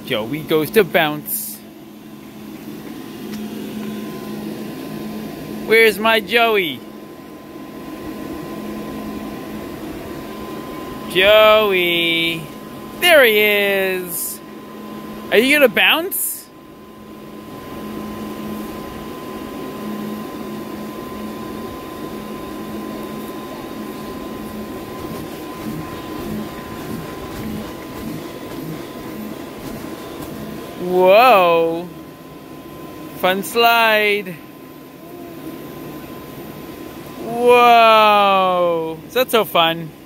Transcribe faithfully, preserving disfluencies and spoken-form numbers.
Joey goes to bounce. Where's my Joey? Joey. There he is. Are you gonna bounce? Whoa. Fun slide. Whoa. Is that so fun?